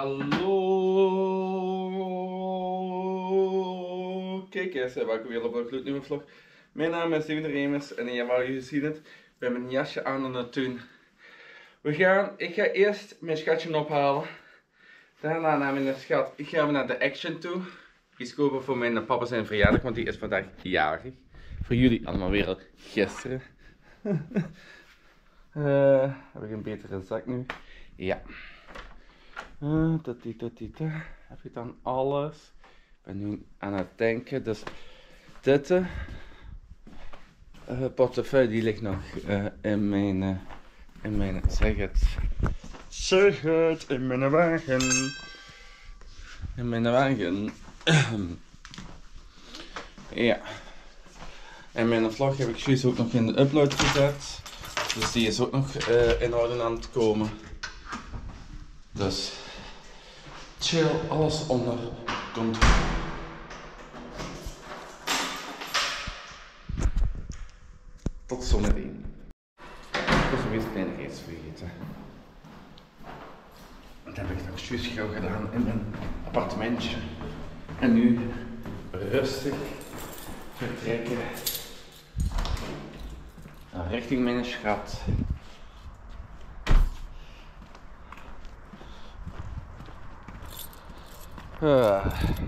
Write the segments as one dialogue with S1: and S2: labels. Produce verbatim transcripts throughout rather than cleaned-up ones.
S1: Hallo, kijk eens, welkom weer op een gloednieuwe vlog. Mijn naam is Steven Remers en ja, waar jullie zien het, ik ben mijn jasje aan aan het doen. We gaan, ik ga eerst mijn schatje ophalen. Daarna naar mijn schat, ik ga naar de Action toe. Iets kopen voor mijn papa zijn verjaardag, want die is vandaag jarig. Voor jullie allemaal weer al gisteren. uh, heb ik een betere zak nu? Ja. Uh, tati, tati, tati. Heb je dan alles? Ik ben nu aan het denken. Dus dit uh, portefeuille die ligt nog uh, in mijn, uh, in mijn, zeg het, zeg het, in mijn wagen. In mijn wagen. Ja. En mijn vlog heb ik juist ook nog in de upload gezet. Dus die is ook nog uh, in orde aan het komen. Dus chill, alles onder controle. Tot zometeen. Ik was weer een kleine reis vergeten. Dat heb ik nog juist gauw gedaan in mijn appartementje. En nu rustig vertrekken richting mijn schat. Uh.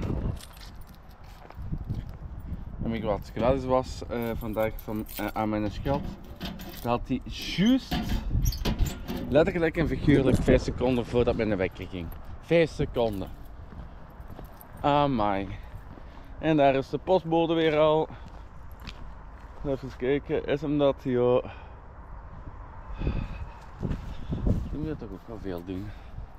S1: En ik wat gratis was uh, vandaag van, uh, aan mijn schat, dat hij juist letterlijk en figuurlijk vijf seconden voordat mijn wekker ging. vijf seconden. Amai. En daar is de postbode weer al. Even kijken, is hem dat, joh. Die moet toch ook wel veel doen.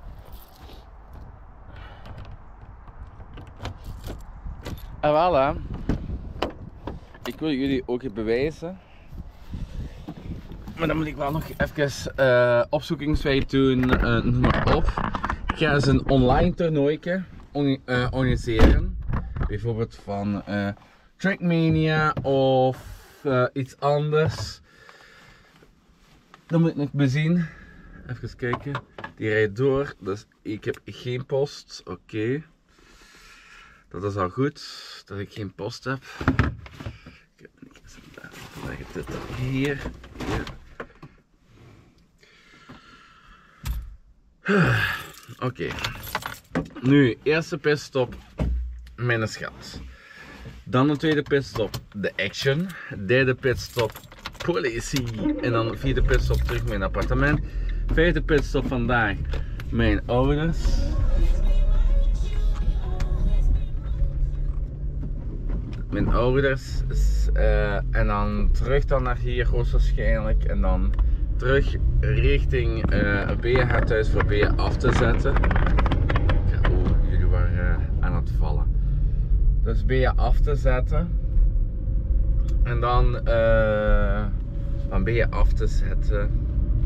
S1: En voilà. Ik wil jullie ook bewijzen. Maar dan moet ik wel nog even uh, opzoekingswerk doen, uh, noem maar op. Ik ga eens een online toernooitje on uh, organiseren. Bijvoorbeeld van uh, Trackmania of uh, iets anders. Dan moet ik nog bezien. Even kijken. Die rijdt door, dus ik heb geen post. Oké. Okay. Dat is al goed, dat ik geen post heb. Ik heb niks aan daar. Leg dit dan hier. Hier. Oké. Okay. Nu, eerste pitstop, mijn schat. Dan de tweede pitstop, de Action. Derde pitstop, politie. En dan vierde pitstop terug mijn appartement. Vijfde pitstop vandaag, mijn ouders. Mijn ouders. Uh, en dan terug dan naar hier hoogstwaarschijnlijk. En dan terug richting uh, B H thuis voor B af te zetten. Oeh, jullie waren uh, aan het vallen. Dus B af te zetten. En dan uh, van B af te zetten.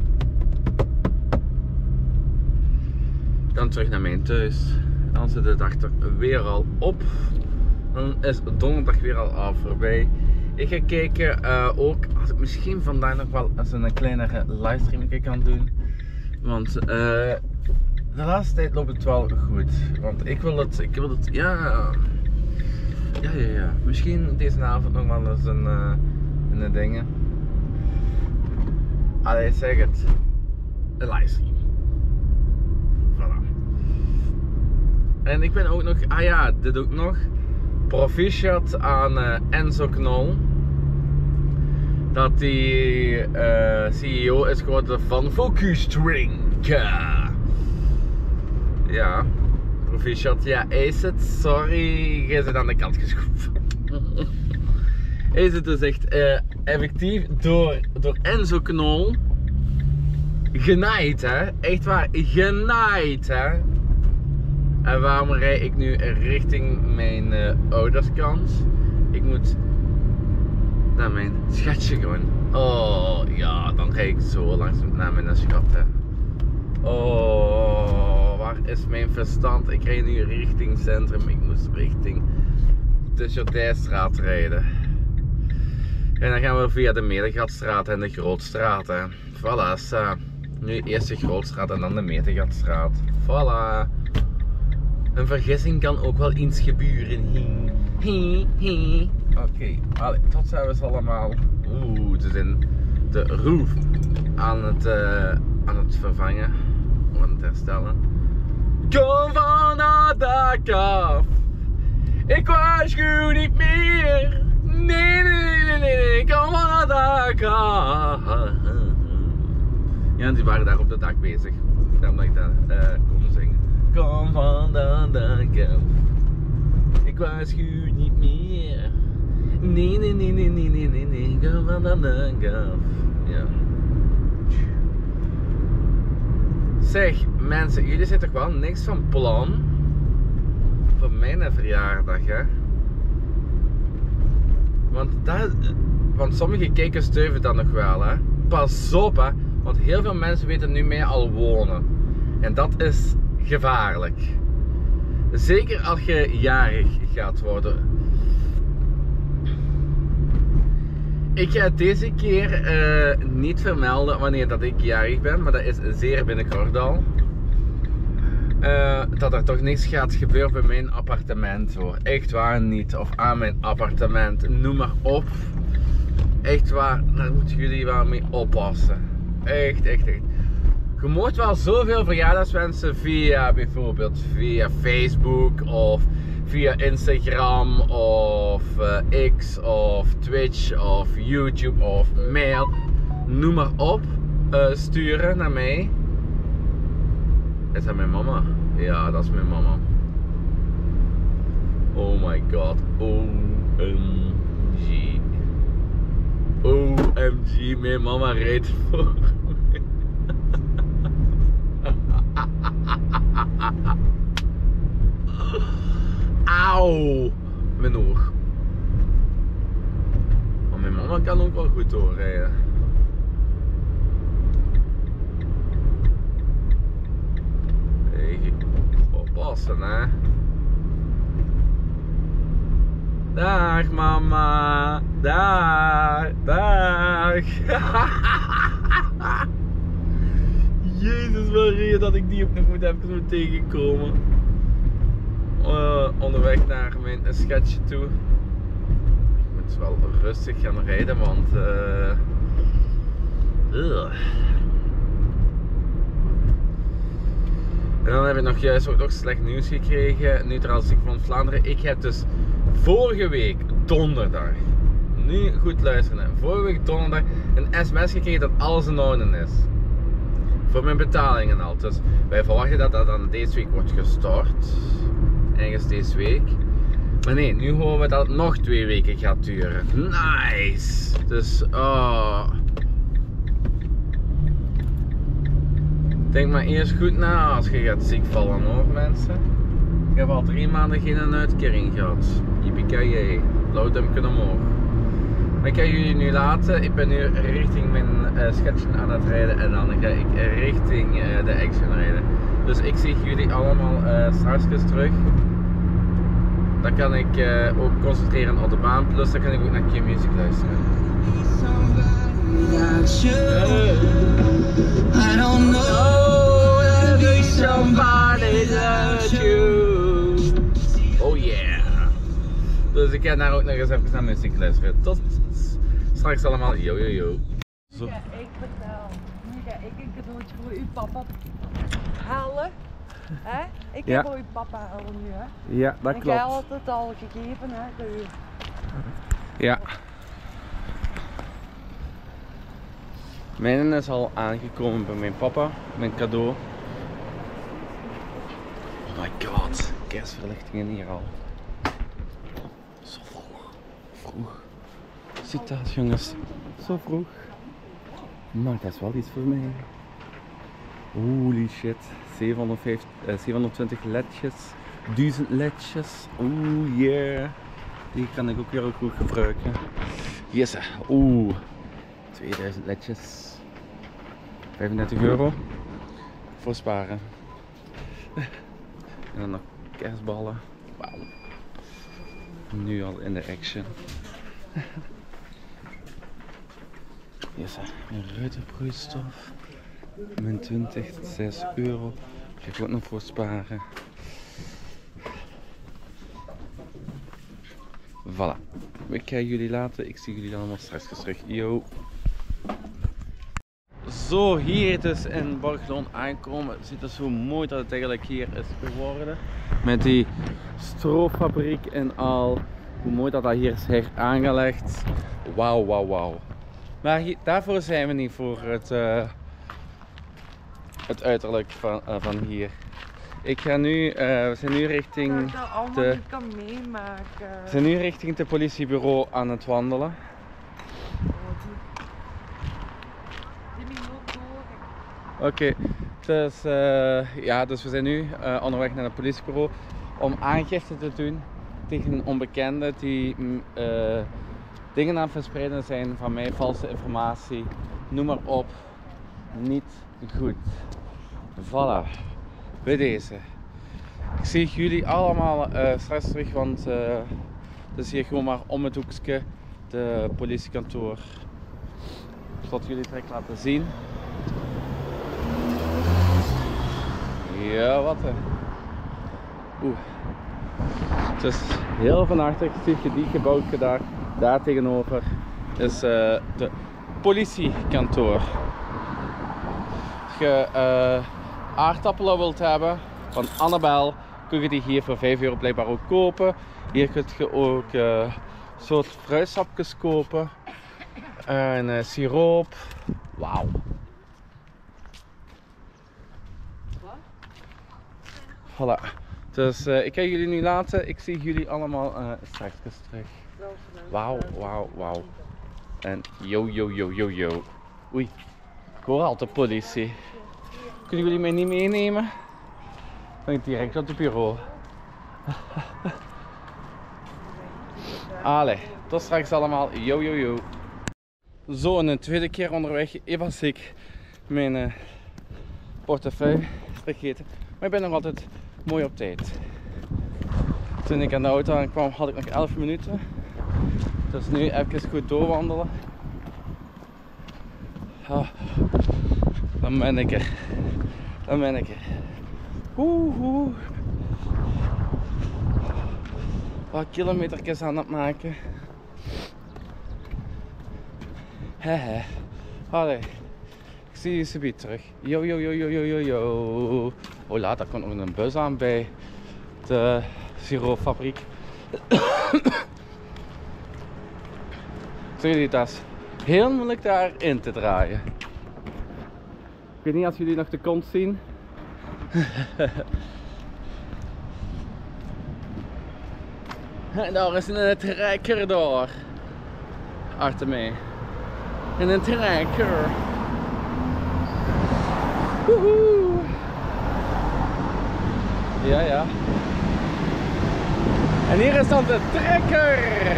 S1: Dan terug naar mijn thuis. Dan zit de dag er weer al op. Dan is donderdag weer al af voorbij. Ik ga kijken uh, ook als ik misschien vandaag nog wel eens een kleinere livestream kan doen. Want uh, de laatste tijd loopt het wel goed. Want ik wil het, ik wil het, ja, ja, ja, ja. Misschien deze avond nog wel eens een, uh, een ding. Allee, zeg het. Een livestream. Voilà. En ik ben ook nog, ah ja, dit ook nog. Proficiat aan uh, Enzo Knol. Dat die uh, C E O is geworden van Focus Drink. Ja, proficiat. Ja, is het. Sorry, jij zit aan de kant geschoven. Is het dus echt uh, effectief door, door Enzo Knol genaaid, hè? Echt waar, genaaid, hè? En waarom rijd ik nu richting mijn uh, ouderskant? Ik moet naar mijn schatje gaan. Oh ja, dan rijd ik zo langs naar mijn schat. Hè. Oh, waar is mijn verstand? Ik rijd nu richting centrum. Ik moest richting de Jordijnstraat rijden. En dan gaan we via de Metergatstraat en de Grootstraat. Hè. Voilà, so. Nu eerst de Grootstraat en dan de Metergatstraat. Voilà. een vergissing kan ook wel iets gebeuren. Oké, okay. Tot zijn we ze allemaal. Oeh, ze zijn de roof aan het, uh, aan het vervangen. Aan het herstellen. Kom van dat dak af. Ik waarschuw niet meer. Nee, nee, nee, nee, nee. Kom van dat dak af. Ja, die waren daar op het dak bezig. Daarom dat ik dat uh, kon zingen. Kom van dat dak af. Ik waarschuw niet meer. Nee, nee, nee, nee, nee, nee, nee, nee. Kom van dat dak af. Ja. Zeg, mensen, jullie zijn toch wel niks van plan voor mijn verjaardag, hè? Want, dat, want sommige kijkers stuiven dat nog wel, hè? Pas op, hè? Want heel veel mensen weten nu mij al wonen. En dat is gevaarlijk. Zeker als je jarig gaat worden. Ik ga deze keer uh, niet vermelden wanneer dat ik jarig ben, maar dat is zeer binnenkort al. Uh, dat er toch niks gaat gebeuren bij mijn appartement hoor. Echt waar niet. Of aan mijn appartement. Noem maar op. Echt waar, daar moeten jullie wel mee oppassen. Echt, echt, echt. Je mocht wel zoveel verjaardagswensen via bijvoorbeeld via Facebook of via Instagram of uh, X of Twitch of YouTube of mail. Noem maar op. Uh, sturen naar mij. Is dat mijn mama? Ja, dat is mijn mama. Oh my god. O M G. O M G, mijn mama rijdt voor mij. Auw! Mijn oog. Maar mijn mama kan ook wel goed doorrijden. Hey, oppassen hè. Dag mama. Dag. Dag. Jezus Maria, dat ik die ook nog moet even moet tegenkomen. Uh, onderweg naar mijn sketch toe. Ik moet wel rustig gaan rijden, want uh, uh. En dan heb ik nog juist ook nog slecht nieuws gekregen. Neutraal Ziek van Vlaanderen. Ik heb dus vorige week donderdag, nu goed luisteren, vorige week donderdag een sms gekregen dat alles in orde is. Voor mijn betalingen al. Dus wij verwachten dat dat dan deze week wordt gestort. Ergens deze week. Maar nee, nu horen we dat het nog twee weken gaat duren. Nice! Dus, oh. Denk maar eerst goed na als je gaat ziek vallen hoor mensen. Ik heb al drie maanden geen uitkering gehad. Yippie-ki-yay. Blauw duimpje omhoog. Maar ik ga jullie nu laten. Ik ben nu richting mijn uh, sketchen aan het rijden en dan ga ik richting uh, de action rijden. Dus ik zie jullie allemaal uh, straks terug. Dan kan ik uh, ook concentreren op de baan, plus dan kan ik ook naar Q-Music luisteren. I don't know to be somebody without you. Oh yeah. Dus ik ga daar ook nog eens even naar muziek luisteren. Tot straks allemaal. Yo yo yo.
S2: Zo. Ja, ik vertel. Nu ga ik een cadeautje voor uw papa halen. Hè? Ik
S1: ja.
S2: heb voor uw papa halen nu hè.
S1: Ja, dat
S2: en
S1: klopt.
S2: jij had het al gegeven hè. De...
S1: Ja. Mijn is al aangekomen bij mijn papa, mijn cadeau. Oh my god, kerstverlichtingen hier al. Zo vroeg. Vroeg. Ziet dat jongens, zo vroeg. Maar dat is wel iets voor mij. Holy shit, zevenhonderdvijftig, uh, zevenhonderdtwintig ledjes, duizend ledjes. Oeh yeah, die kan ik ook weer ook goed gebruiken. Yes, oeh, tweeduizend ledjes. vijfendertig euro voor sparen. En dan nog kerstballen. Wauw. Nu al in de action. Yes, een ruitenvloeistof. Min twintig, zes euro. Ga ik ook nog voor sparen. Voilà. Ik ga jullie laten. Ik zie jullie allemaal straks terug. Yo. Zo, hier dus in Borglum aankomen. Het ziet er zo mooi dat het eigenlijk hier is geworden. Met die stroopfabriek en al. Hoe mooi dat dat hier is her aangelegd. Wauw, wauw, wauw. Maar hier, daarvoor zijn we niet voor het, uh, het uiterlijk van, uh, van hier. Ik ga nu, uh, we zijn nu richting
S2: dat ik dat allemaal
S1: de,
S2: niet kan meemaken.
S1: we zijn nu richting het politiebureau aan het wandelen. Oké, okay, dus, uh, ja, dus we zijn nu uh, onderweg naar het politiebureau om aangifte te doen tegen onbekenden die uh, dingen aan het verspreiden zijn van mij, valse informatie, noem maar op, niet goed. Voilà, bij deze. Ik zie jullie allemaal uh, straks terug, want uh, het is hier gewoon maar om het hoekje, de politiekantoor. Ik zal het jullie direct laten zien. Ja, wat hè. Oeh. Het is heel van achter, zie je die gebouwtje daar, daar tegenover is uh, de politiekantoor. Als je uh, aardappelen wilt hebben van Annabel, kun je die hier voor vijf euro blijkbaar ook kopen. Hier kun je ook uh, soort fruitsapjes kopen en uh, siroop. Wauw. Voilà. Dus uh, ik ga jullie nu laten. Ik zie jullie allemaal uh, straks terug. Wauw, wauw, wauw. En yo, yo, yo, yo, yo. Oei, ik hoor al de politie. Kunnen jullie mij niet meenemen? Dan ben ik direct op het bureau. Allee, tot straks allemaal. Yo, yo, yo. Zo, een tweede keer onderweg was ik mijn uh, portefeuille vergeten. Maar ik ben nog altijd mooi op tijd. Toen ik aan de auto aankwam had ik nog elf minuten. Dus nu even goed doorwandelen. Oh, dan ben ik er. Dan ben ik er. Oeh, oeh. Wat kilometertjes aan het maken. Hehe. Allee. Ik zie je subiet terug. Yo, yo, yo, yo, yo, yo, yo. Oh, laat, daar komt nog een bus aan bij de siroopfabriek. Zie je, dat is heel moeilijk daarin te draaien. Ik weet niet of jullie nog de kont zien. En daar is een trekker door. Achter mij. En een trekker. Woehoe. Ja, ja. En hier is dan de trekker.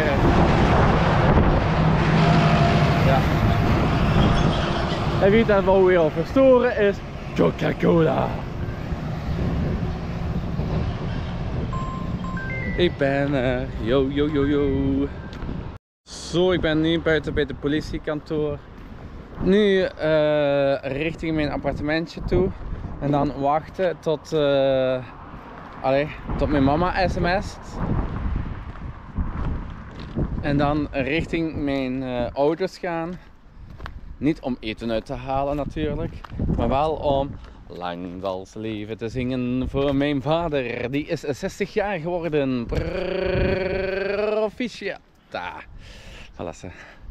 S1: Ja. En wie dat wel weer al verstoren is Coca-Cola. Ik ben er. Yo, yo, yo, yo. Zo, ik ben nu buiten bij de politiekantoor. Nu uh, richting mijn appartementje toe. En dan wachten tot, uh, allez, tot mijn mama sms't. En dan richting mijn uh, ouders gaan. Niet om eten uit te halen natuurlijk. Maar wel om lang zal ze leven te zingen voor mijn vader. Die is zestig jaar geworden. Proficiata. Voilà ze.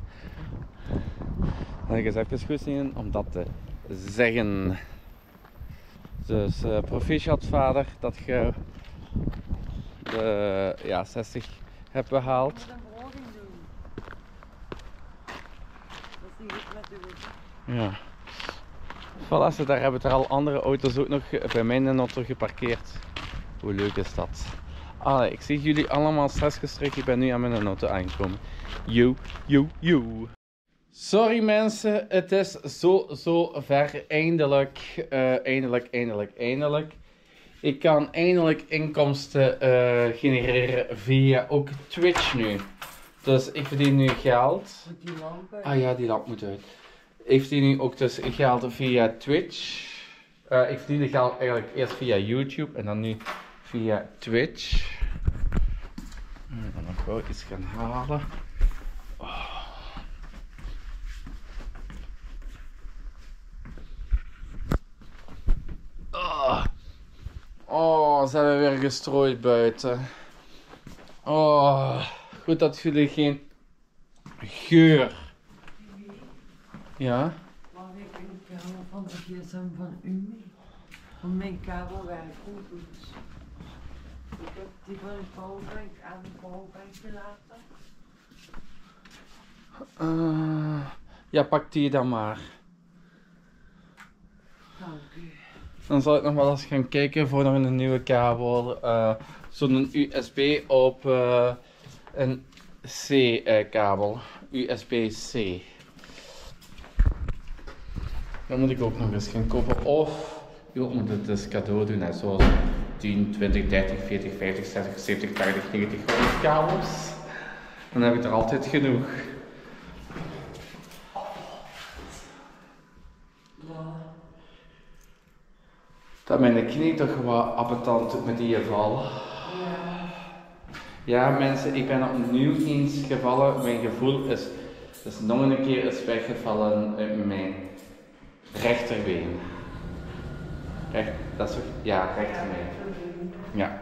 S1: Dan ga ik eens even goed zien om dat te zeggen. Dus uh, proficiat vader dat je de ja, zestig hebt behaald.
S2: Ik moet een verhoging doen. Dat zie ik met u.
S1: Ja. Voilà, daar hebben er al andere auto's ook nog bij mijn auto geparkeerd. Hoe leuk is dat? Allee, ik zie jullie allemaal straks gestrekt. Ik ben nu aan mijn auto aangekomen. Yo, yo, yo. Sorry mensen, het is zo, zo ver. Eindelijk, uh, eindelijk, eindelijk, eindelijk. Ik kan eindelijk inkomsten uh, genereren via ook Twitch nu. Dus ik verdien nu geld.
S2: Moet die lamp uit?
S1: Ah ja, die lamp moet uit. Ik verdien nu ook dus geld via Twitch. Uh, ik verdiende geld eigenlijk eerst via YouTube en dan nu via Twitch. En dan Gewoon iets gaan halen. Oh. Oh. Oh, ze hebben weer gestrooid buiten. Oh, goed dat jullie geen geur. Ja?
S2: Mag ik een kabel van de gsm van u mee? Want mijn kabel werkt niet goed. Ik heb die van de powerbank aan de powerbank gelaten.
S1: Uh, ja, pak die dan maar.
S2: Dank u.
S1: Dan zal ik nog wel eens gaan kijken voor nog een nieuwe kabel. Uh, Zo'n U S B op uh, een C-kabel. U S B C. Dan moet ik ook nog eens gaan kopen. Of je moet het dus cadeau doen. Hè, zoals tien, twintig, dertig, veertig, vijftig, zestig, zeventig, tachtig, negentig honderd kabels. Dan heb ik er altijd genoeg. Dat mijn knie toch wat appetant doet met die val.
S2: Ja.
S1: Ja mensen, ik ben opnieuw eens gevallen. Mijn gevoel is, is nog een keer is weggevallen uit mijn rechterbeen. Recht, dat is ook, ja, rechterbeen. Ja.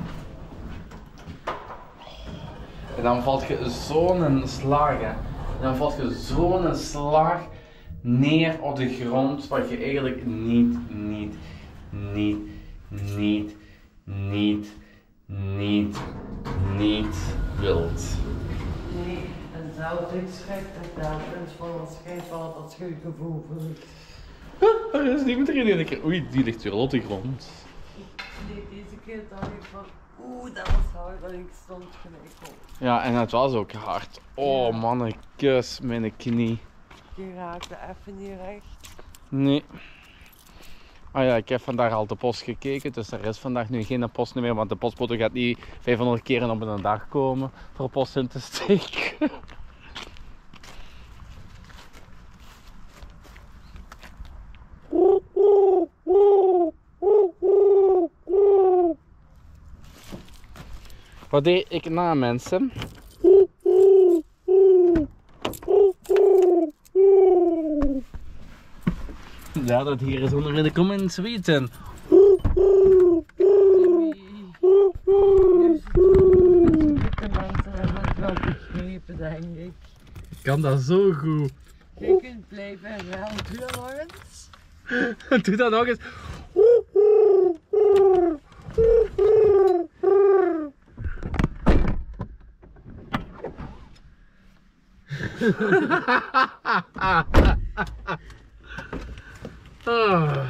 S1: En dan valt je zo'n slag, hè. En dan valt je zo'n slag neer op de grond wat je eigenlijk niet, niet, niet, niet, niet, niet, niet wilt.
S2: Nee, en zelfs ik schrik dat daar bent van als jij valt, dat je je gevoel voelt.
S1: Er is niemand erin en ik keer, oei, die ligt weer op de grond.
S2: Nee, deze keer dacht ik van, oeh, dat was hard, dat ik stond gelijk op.
S1: Ja, en het was ook hard. Oh
S2: Ja.
S1: man, kus mijn knie.
S2: Je raakte even niet recht.
S1: Nee. Ah ja, ik heb vandaag al de post gekeken, dus er is vandaag nu geen post meer, want de postbode gaat niet vijfhonderd keren op een dag komen voor post in te steken. Wat deed ik na, mensen? Laat het hier eens onder in de comments weten.
S2: De mensen hebben het wel begrepen, denk ik.
S1: Ik kan dat zo goed.
S2: Je kunt blijven herhalen. Doe dat nog eens.
S1: Doe dat nog eens. Oh.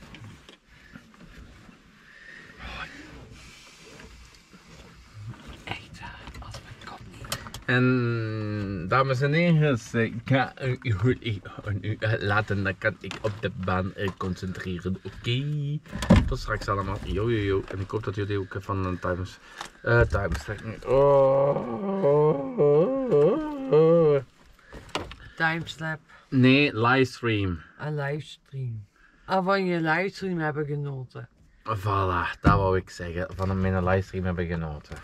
S1: Echt als mijn kop niet. En dames en heren, ik ga u, u, u laten, dan kan ik op de baan concentreren. Oké, okay. Tot straks allemaal. Yo, yo, yo. En ik hoop dat jullie ook van een times, uh, times oh, oh, oh, oh, oh.
S2: Timeslap.
S1: Nee, livestream.
S2: Een livestream. Ah, van je livestream hebben genoten.
S1: Voilà, dat wou ik zeggen. Van mijn livestream heb ik genoten.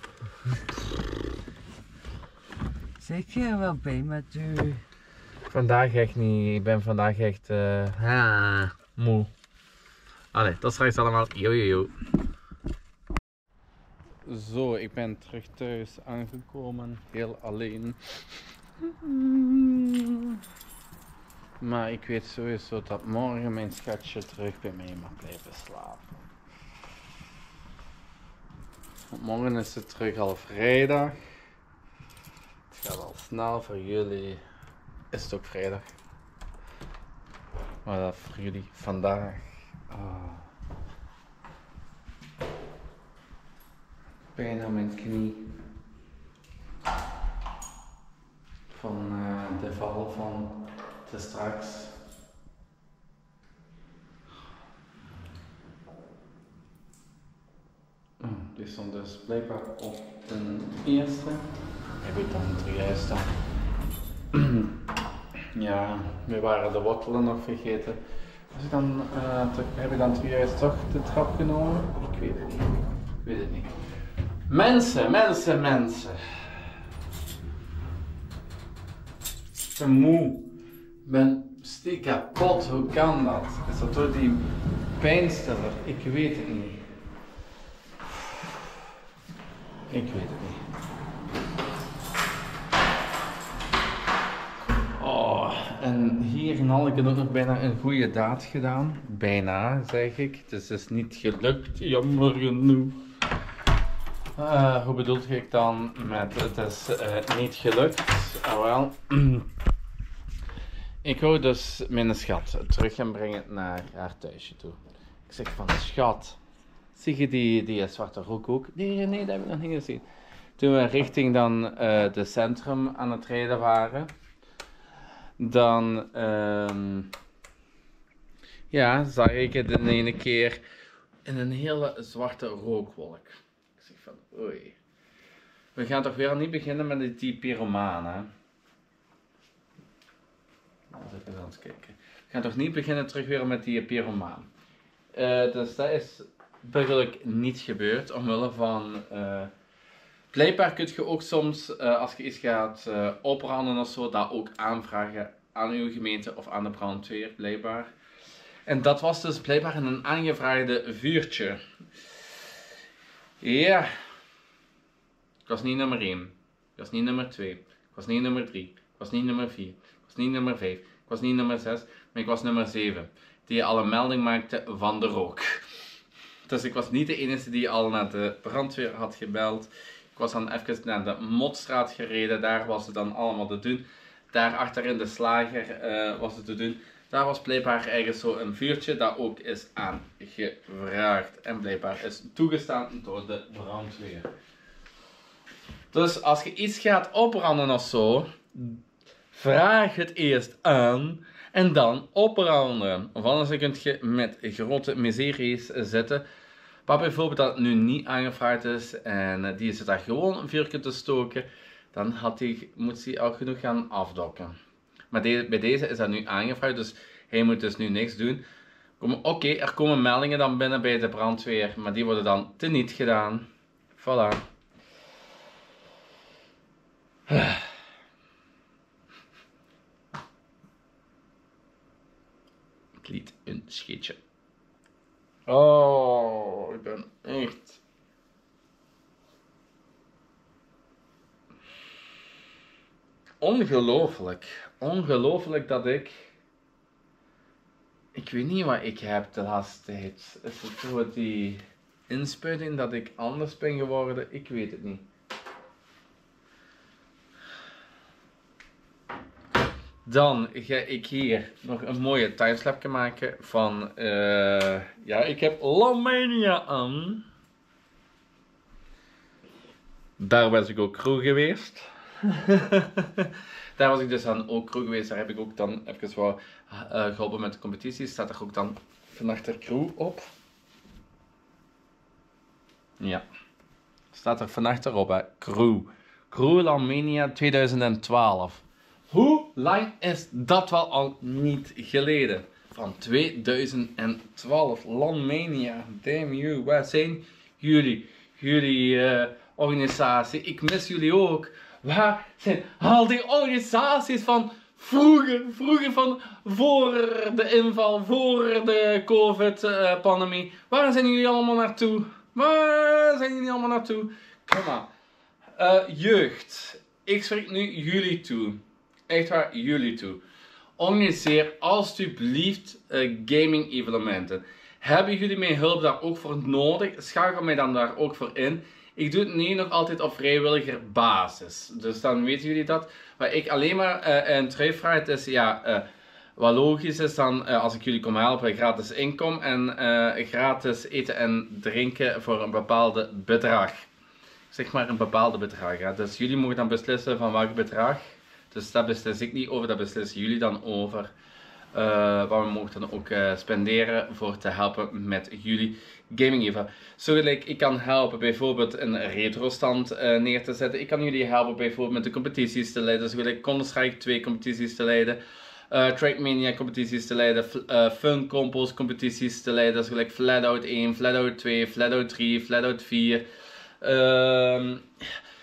S2: Zit je er wel bij met u?
S1: Vandaag echt niet. Ik ben vandaag echt uh, ha, moe. Allee, tot straks allemaal. Yo, yo, yo. Zo, ik ben terug thuis aangekomen. Heel alleen. Maar ik weet sowieso dat morgen mijn schatje terug bij mij mag blijven slapen. Want morgen is het terug al vrijdag. Het gaat al snel, voor jullie is het ook vrijdag. Maar dat voor jullie vandaag. Oh. Bijna mijn knie. Van uh, de val van te straks. Oh, die stond dus blijkbaar op de eerste. Heb ik dan juist dan. Ja, we waren de wortelen nog vergeten. Dus dan, uh, te, heb ik dan juist toch de trap genomen? Ik weet het niet. Ik weet het niet. Mensen, mensen, mensen. zo moe. Ik ben stiek kapot. Hoe kan dat? Is dat door die pijnstiller? Ik weet het niet. Ik weet het niet. Oh, en hier had ik ook nog bijna een goede daad gedaan. Bijna, zeg ik. Dus het is niet gelukt, jammer genoeg. Uh, hoe bedoel ik dan met het is uh, niet gelukt? Ah, wel. Ik wou dus mijn schat terug gaan brengen naar haar thuisje toe. Ik zeg van, schat, zie je die, die zwarte rok ook? Nee, nee, dat heb ik nog niet gezien. Toen we richting dan uh, de centrum aan het rijden waren, dan um, ja, zag ik het in ene keer in een hele zwarte rookwolk. Ik zeg van, oei. We gaan toch weer niet beginnen met die, die pyromaan, hè? Even aan het kijken. We gaan toch niet beginnen terug weer met die pyromaan. Uh, dus dat is burgerlijk niet gebeurd, omwille van... Uh, blijkbaar kun je ook soms, uh, als je iets gaat uh, opbranden of zo, dat ook aanvragen aan uw gemeente of aan de brandweer, blijkbaar. En dat was dus blijkbaar een aangevraagde vuurtje. Ja. Ik was niet nummer één. Ik was niet nummer twee. Ik was niet nummer drie. Ik was niet nummer vier. Ik was niet nummer vijf. Ik was niet nummer zes. Maar ik was nummer zeven. Die al een melding maakte van de rook. Dus ik was niet de enige die al naar de brandweer had gebeld. Ik was dan even naar de Motstraat gereden. Daar was het dan allemaal te doen. Daar achter in de slager uh, was het te doen. Daar was blijkbaar ergens zo een vuurtje dat ook is aangevraagd. En blijkbaar is toegestaan door de brandweer. Dus als je iets gaat opbranden of zo, vraag het eerst aan en dan opbranden. Of anders kun je met grote miseries zitten. Maar bijvoorbeeld dat het nu niet aangevraagd is en die zit daar gewoon een vuurtje te stoken, dan had hij, moet hij al genoeg gaan afdokken. Maar de, bij deze is dat nu aangevraagd, dus hij moet dus nu niks doen. Oké, okay, er komen meldingen dan binnen bij de brandweer, maar die worden dan teniet gedaan. Voilà. Ik liet een scheetje. Oh, ik ben echt... Ongelooflijk. Ongelooflijk dat ik... Ik weet niet wat ik heb de laatste tijd. Is het voor die inspuiting dat ik anders ben geworden? Ik weet het niet. Dan ga ik hier nog een mooie timeslapje maken van... Uh, ja, ik heb Lomania aan. Daar was ik ook crew geweest. Daar was ik dus dan ook crew geweest. Daar heb ik ook dan even wat uh, geholpen met de competitie. Staat er ook dan vannacht de crew op. Ja. Staat er vannacht erop, hè. Crew. Crew Lomania twintig twaalf. Hoe lang is dat wel al niet geleden? Van twintig twaalf. Lomania. Damn you. Waar zijn jullie? Jullie uh, organisatie. Ik mis jullie ook. Waar zijn al die organisaties van vroeger, vroeger van voor de inval, voor de COVID-pandemie. Waar zijn jullie allemaal naartoe? Waar zijn jullie allemaal naartoe? Kom maar. Uh, jeugd. Ik spreek nu jullie toe. Echt waar, jullie toe. Organiseer alsjeblieft uh, gaming evenementen. Hebben jullie mijn hulp daar ook voor nodig? Schakel mij dan daar ook voor in. Ik doe het nu nog altijd op vrijwilliger basis. Dus dan weten jullie dat. Waar ik alleen maar uh, een trui vraag, het is ja, uh, wat logisch is dan uh, als ik jullie kom helpen, gratis inkom en uh, gratis eten en drinken voor een bepaalde bedrag. Zeg maar een bepaalde bedrag. Hè. Dus jullie mogen dan beslissen van welk bedrag. Dus dat beslis ik niet over, dat beslissen jullie dan over. Uh, wat we mogen dan ook uh, spenderen voor te helpen met jullie gaming even. Zo gelijk, ik kan helpen bijvoorbeeld een retro stand uh, neer te zetten. Ik kan jullie helpen bijvoorbeeld met de competities te leiden. Zo gelijk Counter-Strike twee competities te leiden. Uh, Trackmania competities te leiden. Uh, Fun Compos competities te leiden. Zo gelijk Flatout één, Flatout twee, Flatout drie, Flatout vier. Uh,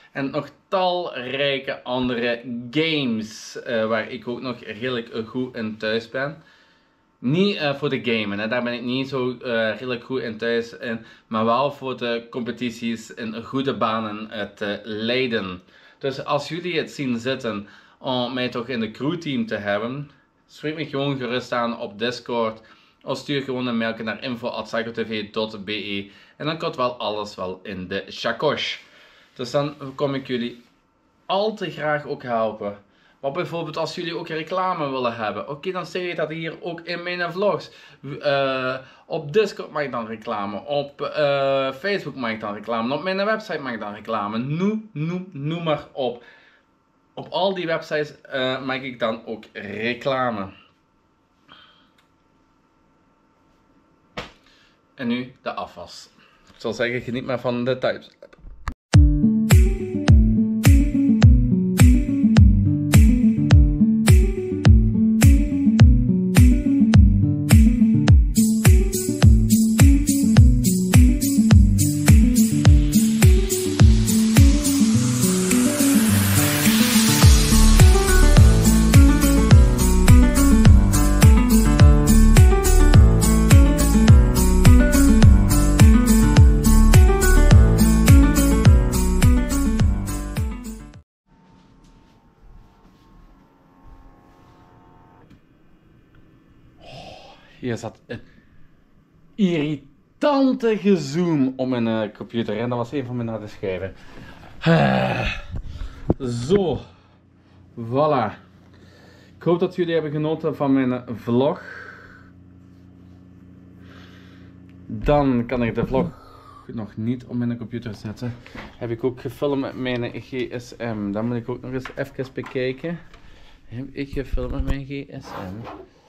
S1: En nog talrijke andere games uh, waar ik ook nog redelijk uh, goed in thuis ben. Niet uh, voor de gamen, hè. Daar ben ik niet zo uh, redelijk goed in thuis in, maar wel voor de competities in goede banen uh, te leiden. Dus als jullie het zien zitten om mij toch in de crewteam te hebben, spreek me gewoon gerust aan op Discord of stuur gewoon een mailje naar info at psychotv dot be en dan komt wel alles wel in de chakos. Dus dan kom ik jullie al te graag ook helpen. Maar bijvoorbeeld als jullie ook reclame willen hebben, oké, okay, dan zeg je dat hier ook in mijn vlogs. Uh, op Discord mag ik dan reclame, op uh, Facebook mag ik dan reclame, op mijn website mag ik dan reclame. Noem, noem, noem maar op. Op al die websites uh, mag ik dan ook reclame. En nu de afwas. Ik zal zeggen, geniet maar van de types. Hier zat een irritante gezoom op mijn uh, computer en dat was een van mijn harde schijven. Uh, zo, voilà. Ik hoop dat jullie hebben genoten van mijn vlog. Dan kan ik de vlog nog niet op mijn computer zetten. Heb ik ook gefilmd met mijn G S M. Dan moet ik ook nog eens even bekijken. Heb ik gefilmd met mijn G S M?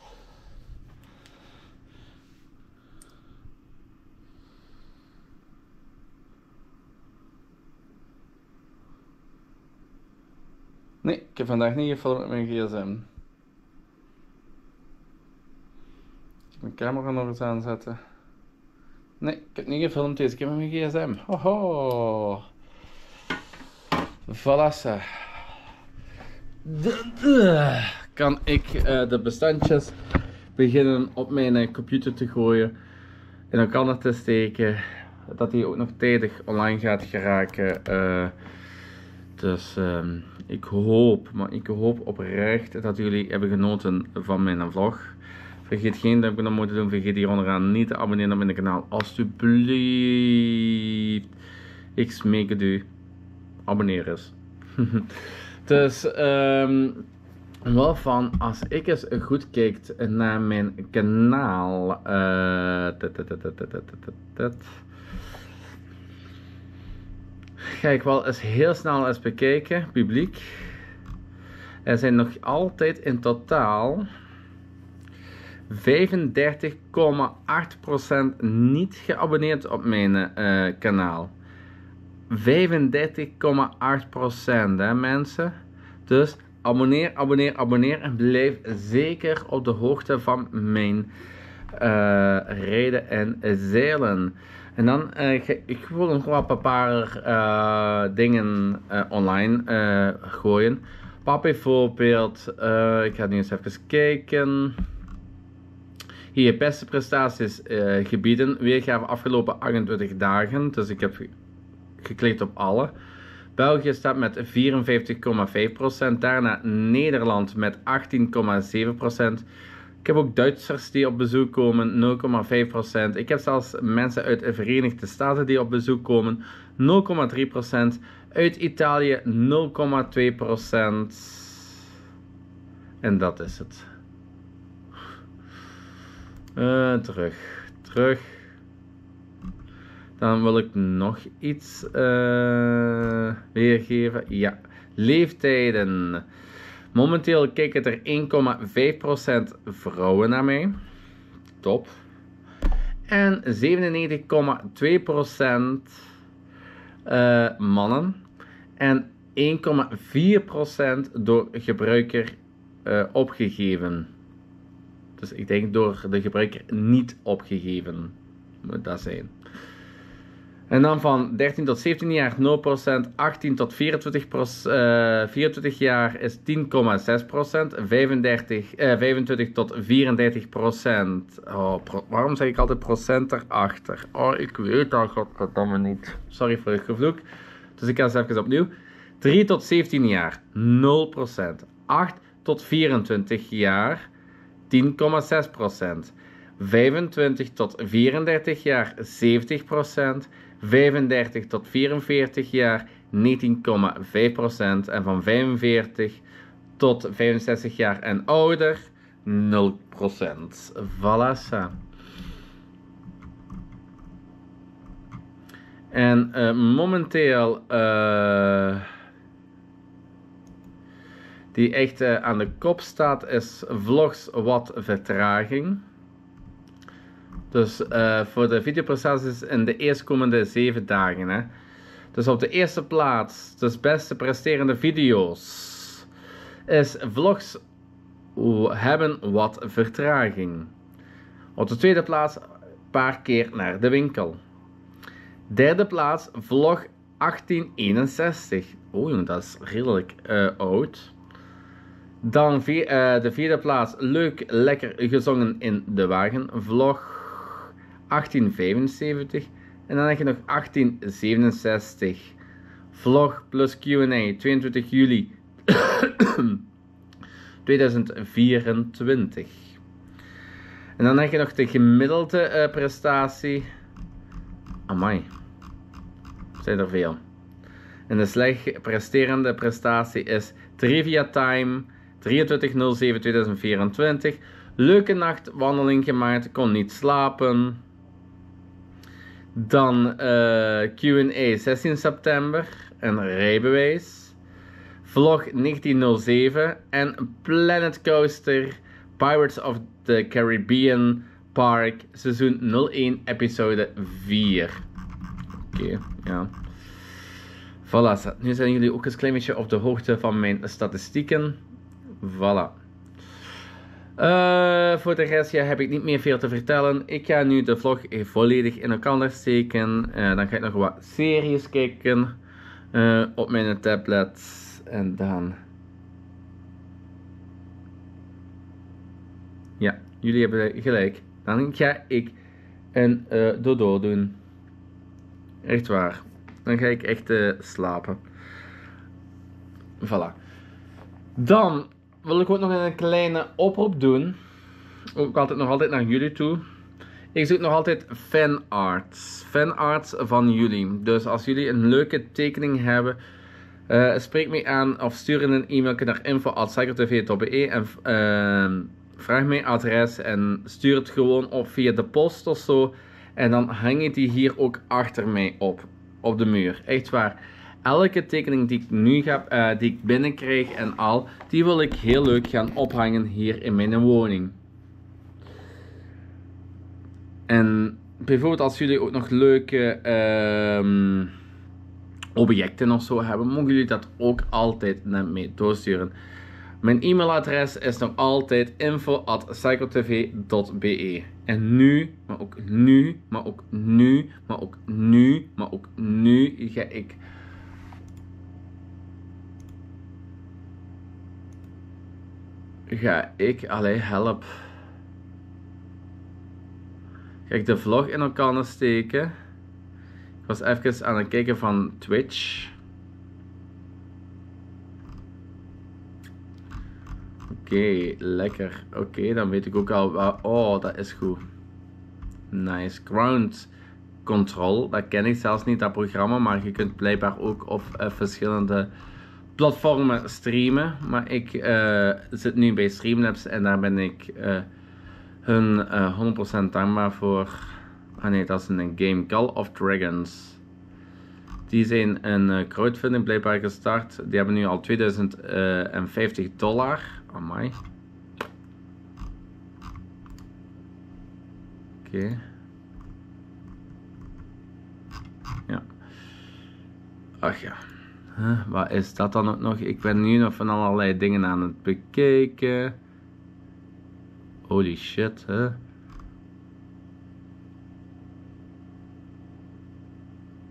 S1: Nee, ik heb vandaag niet gefilmd met mijn G S M. Ik heb mijn camera nog eens aanzetten. Nee, ik heb niet gefilmd deze keer met mijn G S M. Hoho. Voilà. Kan ik uh, de bestandjes beginnen op mijn uh, computer te gooien. En dan kan het te steken dat die ook nog tijdig online gaat geraken. Uh, dus um, ik hoop, maar ik hoop oprecht dat jullie hebben genoten van mijn vlog. Vergeet geen duimpje naar moeten doen, vergeet hier onderaan niet te abonneren op mijn kanaal. Alsjeblieft. Ik smeek het u. Abonneer eens. Dus, um, wel van, als ik eens goed kijk naar mijn kanaal. Uh, dat, dat, dat, dat, dat, dat, dat. Ga ik wel eens heel snel eens bekijken, publiek. Er zijn nog altijd in totaal vijfendertig komma acht procent niet geabonneerd op mijn uh, kanaal. vijfendertig komma acht procent, hè mensen. Dus abonneer, abonneer, abonneer en blijf zeker op de hoogte van mijn uh, rijden en zeilen. En dan, uh, ik wil nog wel een paar uh, dingen uh, online uh, gooien. Pap bijvoorbeeld, uh, ik ga nu eens even kijken. Hier, beste prestaties uh, gebieden, weergave afgelopen achtentwintig dagen. Dus ik heb geklikt op alle. België staat met vierenvijftig komma vijf procent, daarna Nederland met achttien komma zeven procent. Ik heb ook Duitsers die op bezoek komen, nul komma vijf procent. Ik heb zelfs mensen uit de Verenigde Staten die op bezoek komen, nul komma drie procent. Uit Italië, nul komma twee procent. En dat is het. Uh, terug, terug. Dan wil ik nog iets uh, weergeven. Ja, leeftijden. Momenteel kijken er één komma vijf procent vrouwen naar mij. Top. En zevenennegentig komma twee procent uh, mannen. En één komma vier procent door gebruiker uh, opgegeven. Dus ik denk door de gebruiker niet opgegeven. Moet dat zijn. En dan van dertien tot zeventien jaar nul procent, achttien tot vierentwintig, procent, uh, vierentwintig jaar is tien komma zes procent, vijfendertig, uh, vijfentwintig tot vierendertig procent. Oh, pro waarom zeg ik altijd procent erachter? Oh, ik weet dat godverdomme niet. Sorry voor het gevloek. Dus ik ga eens even opnieuw. drie tot zeventien jaar nul procent, acht tot vierentwintig jaar tien komma zes procent, vijfentwintig tot vierendertig jaar zeventig procent, vijfendertig tot vierenveertig jaar negentien komma vijf procent en van vijfenveertig tot vijfenzestig jaar en ouder nul procent. Voilà ça. En uh, momenteel uh, die echt uh, aan de kop staat is vlogs wat vertraging. Dus uh, voor de videoprestaties in de eerstkomende zeven dagen. Hè. Dus op de eerste plaats, dus beste presterende video's, is vlogs hebben wat vertraging. Op de tweede plaats, een paar keer naar de winkel. Derde plaats, vlog achttien eenenzestig. Oh jongen, dat is redelijk uh, oud. Dan vier, uh, de vierde plaats, leuk, lekker gezongen in de wagen. Vlog achttien vijfenzeventig. En dan heb je nog achttien zevenenzestig. Vlog plus Q en A, tweeëntwintig juli tweeduizend vierentwintig. En dan heb je nog de gemiddelde uh, prestatie. Amai. Zijn er veel. En de slecht presterende prestatie is Trivia Time drieëntwintig nul zeven tweeduizend vierentwintig. Leuke nachtwandeling gemaakt, kon niet slapen. Dan uh, Q en A zestien september, een rijbewijs. Vlog negentien nul zeven en Planet Coaster Pirates of the Caribbean Park seizoen nul één episode vier. Oké, okay, ja. Voilà, nu zijn jullie ook een klein beetje op de hoogte van mijn statistieken. Voilà. Uh, voor de rest ja, heb ik niet meer veel te vertellen. Ik ga nu de vlog volledig in elkaar steken. Uh, dan ga ik nog wat series kijken uh, op mijn tablet. En dan... Ja, jullie hebben gelijk. Dan ga ik een uh, dodo doen. Echt waar. Dan ga ik echt uh, slapen. Voilà. Dan wil ik ook nog een kleine oproep doen. Ook altijd nog altijd naar jullie toe. Ik zoek nog altijd fanarts. Fanarts van jullie. Dus als jullie een leuke tekening hebben, uh, spreek me aan of stuur een e-mail naar info at cycletv punt be en uh, vraag mijn adres en stuur het gewoon op via de post of zo. En dan hang ik die hier ook achter mij op. Op de muur. Echt waar. Elke tekening die ik nu ga, uh, die ik binnenkrijg en al, die wil ik heel leuk gaan ophangen hier in mijn woning. En bijvoorbeeld als jullie ook nog leuke uh, objecten of zo hebben, mogen jullie dat ook altijd naar mij doorsturen. Mijn e-mailadres is nog altijd info at cycletv punt be. En nu, maar ook nu, maar ook nu, maar ook nu, maar ook nu ga ik... Ga ik, allee, help. Ga ik de vlog in elkaar steken. Ik was even aan het kijken van Twitch. Oké, okay, lekker. Oké, okay, dan weet ik ook al waar... Oh, dat is goed. Nice. Ground Control, dat ken ik zelfs niet, dat programma. Maar je kunt blijkbaar ook op uh, verschillende platformen streamen. Maar ik uh, zit nu bij Streamlabs en daar ben ik uh, hun uh, honderd procent dankbaar voor. Ah nee, dat is een game. Call of Dragons. Die zijn een uh, crowdfunding blijkbaar gestart. Die hebben nu al tweeduizend vijftig dollar. Amai. Oké. Okay. Ja. Ach ja. Huh, wat is dat dan ook nog? Ik ben nu nog van allerlei dingen aan het bekijken. Holy shit, hè.